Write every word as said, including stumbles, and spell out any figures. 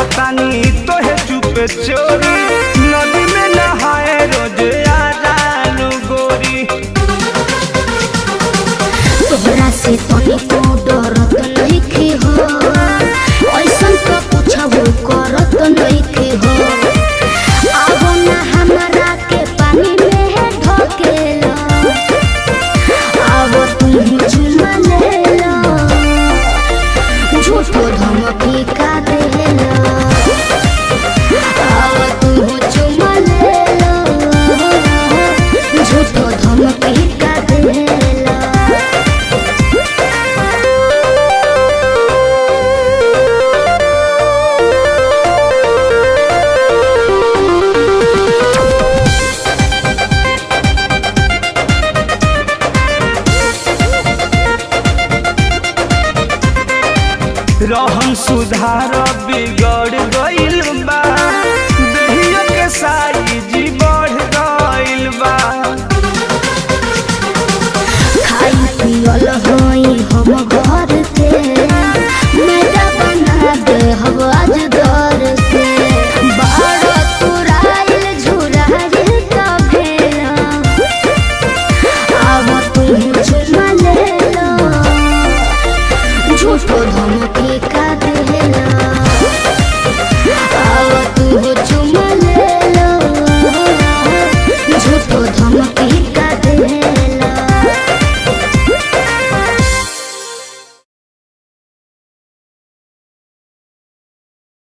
कहतानी तो है चुप चोरी नदी में नहाए रोज आलू गोरी। तोहरा से तनी को डरत नहीं के हो ऐसन तो पूछबो करत नहीं के हो। अब ना हमरा के पानी में है ढकेला अब तुम चुमा ले लो झूठो धमकी का देला अब तुम चुमा ले लो झूठो धमकी का देला। रहन सुधार बिगड़ गइल बा देहिया के साइज बढ़ गइल बा। खाई पियल